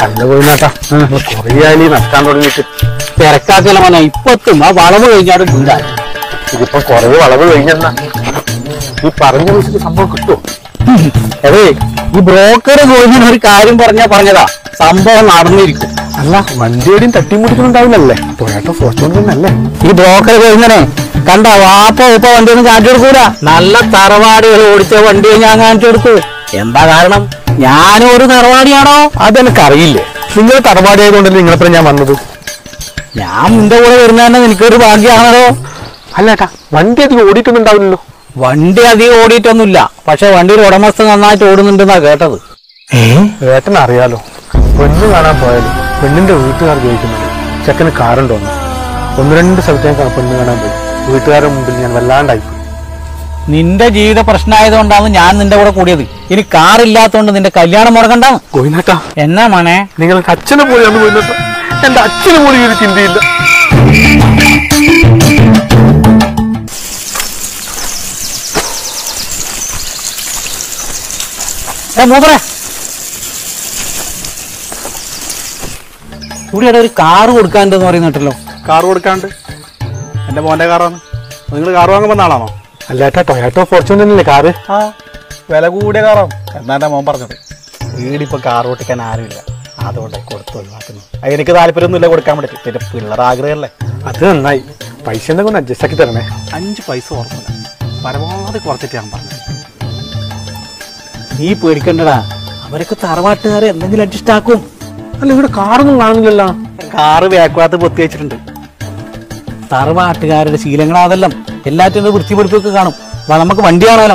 അല്ല പോയിട്ടാ കൊറേ നടക്കാൻ തുടങ്ങിയിട്ട് തിരക്കാക്കല മോനെ ഇപ്പത്തും ആ വളവ് കഴിഞ്ഞാലും ഉണ്ടായി. ഇതിപ്പോ കൊറേ വളവ് കഴിഞ്ഞെന്നാ ഈ പറഞ്ഞ പൈസക്ക് സംഭവം കിട്ടുമോ? അതെ ഈ ബ്രോക്കർ പോയി ഒരു കാര്യം പറഞ്ഞതാ സംഭവം നടന്നിരിക്കും. അല്ല വണ്ടിയുടെയും തട്ടിമുട്ടിക്കുന്നുണ്ടാവില്ലല്ലേ? ടൊയോട്ട ഫോർച്യൂണർ തന്നെയല്ലേ ഈ ബ്രോക്കർ പോയിങ്ങനെ കണ്ട വാപ്പ ഉപ്പ വണ്ടിയൊന്നും കാണിച്ചു കൊടുക്കൂല. നല്ല തറവാടികൾ ഓടിച്ച വണ്ടിയെ ഞാൻ കാണിച്ചു കൊടുത്തു. എന്താ കാരണം? ഞാനും ഒരു തറവാടിയാണോ? അതെനിക്കറിയില്ലേ. നിങ്ങൾ തറവാടി ആയതുകൊണ്ടല്ലേ നിങ്ങളെപ്പഴും ഞാൻ വന്നത്. ഞാൻ നിന്റെ കൂടെ വരുന്നതന്നെ എനിക്കൊരു ഭാഗ്യമാണല്ലോ. അല്ലേട്ടാ വണ്ടി അധികം ഓടിയിട്ടൊന്നുണ്ടാവില്ലല്ലോ? വണ്ടി അധികം ഓടിയിട്ടൊന്നുമില്ല, പക്ഷെ വണ്ടിയുടെ ഉടമസ്ഥ നന്നായിട്ട് ഓടുന്നുണ്ടെന്നാ കേട്ടത്. ഏട്ടൻ അറിയാലോ, പെണ്ണ് കാണാൻ പോയാലും പെണ്ണിന്റെ വീട്ടുകാർ ചോദിക്കുന്നത് ചെക്കന് കാറുണ്ടോന്ന്. 1-2 സ്ഥലത്തേക്ക് പെണ്ണ് കാണാൻ പോയി. വീട്ടുകാരുടെ മുമ്പിൽ ഞാൻ വല്ലാണ്ടായിപ്പോയി. നിന്റെ ജീവിത പ്രശ്നമായതുകൊണ്ടാണ് ഞാൻ നിന്റെ കൂടെ കൂടിയത്. ഇനി കാറില്ലാത്തോണ്ട് നിന്റെ കല്യാണം മുടക്കണ്ടാണ്. ഗോവിന്ദേട്ടാ എന്നാ മോനെ, നിങ്ങൾക്ക് അച്ഛനെ പോലെയാണ് ഗോവിന്ദേട്ടാ. എന്റെ അച്ഛനെ പോലും ഈ ഒരു ചിന്തയില്ല. മൂപ്പറേ ഇവിടെ ഒരു കാറ് കൊടുക്കാണ്ടെന്ന് പറയുന്നുണ്ടല്ലോ. കാറ് കൊടുക്കാണ്ട്? എന്റെ മോന്റെ കാറാണ്. നിങ്ങൾ കാറ് വാങ്ങാൻ വന്ന ആളാണോ? അല്ലേട്ടാ ടൊയോട്ടോ ഫോർച്യൂണർ തന്നെയല്ലേ കാറ്? ആ, വില കൂടിയ കാറാണ് എന്നാ എന്റെ മോൻ പറഞ്ഞത്. വീടിപ്പോ കാർ ഓട്ടിക്കാൻ ആരുമില്ല, അതുകൊണ്ട് കൊടുത്തു ഒഴിവാക്കുന്നു. എനിക്ക് താല്പര്യമൊന്നുമില്ല കൊടുക്കാൻ വേണ്ടി. പിന്നെ പിള്ളേർ ആഗ്രഹമല്ലേ. അത് നന്നായി. പൈസ എന്തൊക്കെ ഒന്ന് അഡ്ജസ്റ്റ് ആക്കി തരണേ. 5 പൈസ ഓർമ്മയില്ല, പരമാവധി കുറച്ചിട്ട് ഞാൻ പറഞ്ഞത്. നീ പേടിക്കണ്ടടാ, അവരൊക്കെ തറവാട്ടുകാരെ എന്തെങ്കിലും അഡ്ജസ്റ്റ് ആക്കും. അല്ല ഇവിടെ കാറൊന്നും കാണുന്നില്ലല്ലോ. കാറ് ബാക്കകത്ത് പൊത്തി വെച്ചിട്ടുണ്ട്. തറവാട്ടുകാരുടെ ശീലങ്ങളാതെല്ലാം എല്ലാറ്റിനും വൃത്തിപിടിപ്പൊക്കെ കാണും. നമുക്ക് വണ്ടി കാണാലോ.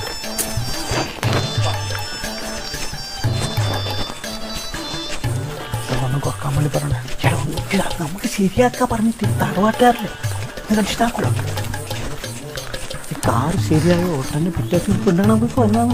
കുറക്കാൻ വേണ്ടി പറഞ്ഞേ. നമുക്ക് ശരിയാക്കാൻ പറഞ്ഞിട്ട് തറവാട്ടുകാരല്ലേ അഡ്ജസ്റ്റ് കാറ് ശരിയായ ഓട്ടന്നെ പിറ്റേന്ന് പെണ്ണാണ് നമുക്ക് വന്നാൽ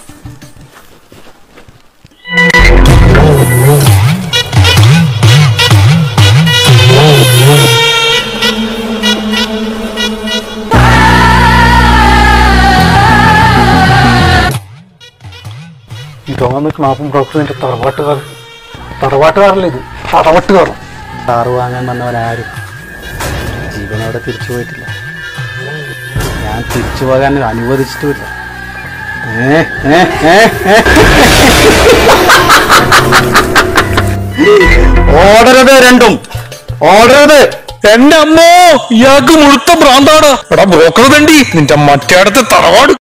ഇതൊന്നും ക്ലാപ്പും ബ്രോക്കറിന്റെ തറവാട്ടുകാരല്ലേ ഇത്? തറവാട്ടുകാർ കാറ് വാങ്ങാൻ വന്നവരാരും ജീവനോടെ തിരിച്ചു പോയിട്ടില്ല. ഞാൻ തിരിച്ചു പോകാൻ അനുവദിച്ചിട്ടുമില്ല. ഓടരുത്, രണ്ടും ഓടരുത്. എന്റെ അമ്മോ, ഇയാൾക്ക് മുഴുത്ത ഭ്രാന്താണ്. എടാ ബ്രോക്കർ തണ്ടി, നിന്റെ മറ്റേ അടുത്ത് തറവാട്.